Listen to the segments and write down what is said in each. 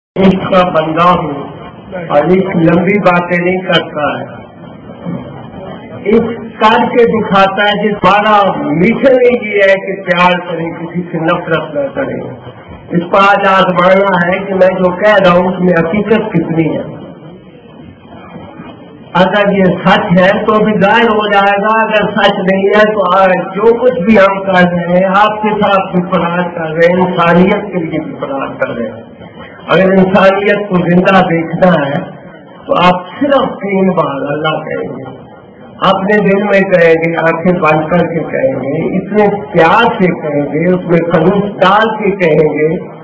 اس کا بندہ ہوں اور اس لمبی باتیں نہیں کرتا ہے، اس کر کے دکھاتا ہے جس بارہ میٹھے نہیں یہ ہے کہ پیار کریں، کسی سے نفرت نہ کریں۔ اس پر آج آزمانا ہے کہ میں جو کہہ رہا ہوں اس میں حقیقت کتنی ہے۔ اگر یہ سچ ہے تو بھی ظاہر ہو جائے گا، اگر سچ نہیں ہے تو جو کچھ بھی ہم کر رہے ہیں آپ کے ساتھ بھی فراغ کر رہے ہیں، انسانیت کے لیے بھی فراغ کر رہے ہیں۔ اگر انسانیت کو زندہ دیکھنا ہے تو آپ صرف 3 بار اللہ کہیں گے، اپنے دل میں کہیں گے، آنکھیں بند کر کے کہیں گے، اتنے پیار سے کہیں گے، اس میں خلوص ڈال کے کہیں گے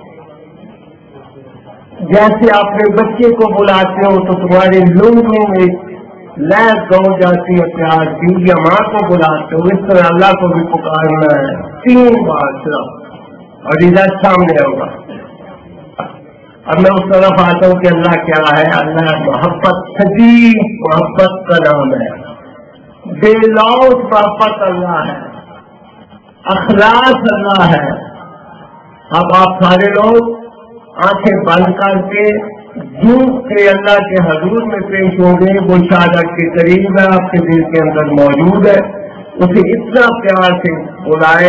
جیسے اپنے بچے کو بلاتے ہو تو تمہارے لوگوں میں لہر گو جاتی ہے پیار کی، یا ماں کو بلاتے ہو اس طرح اللہ کو بھی پکارنا ہے 3 بار صرف، اور رزلٹ سامنے ہوگا۔ اب میں اس طرف آتا ہوں کہ اللہ کیا ہے۔ اللہ محبت، شدید محبت کا نام ہے، بے لوث محبت اللہ ہے، اخلاص اللہ ہے۔ اب آپ سارے لوگ آنکھیں بند کر کے جھوٹ کے اللہ کے حضور میں پیش ہوں گے، وہ شہادت کے قریب ہے، آپ کے دل کے اندر موجود ہے، اسے اتنا پیار سے بلائے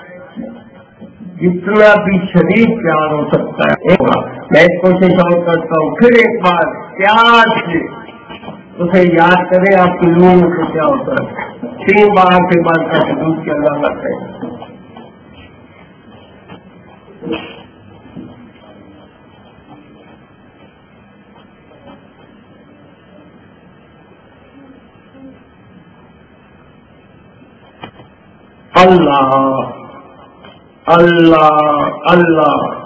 جتنا بھی شدید پیار ہو سکتا ہے۔ میں اس کوشش اور کرتا ہوں، پھر ایک بار پیار سے اسے یاد کریں، آپ کے لوگوں کو کیا ہوتا ہے۔ 3 بار کے بعد کا حدود کے اللہ کرتے ہیں۔ اللہ اللہ اللہ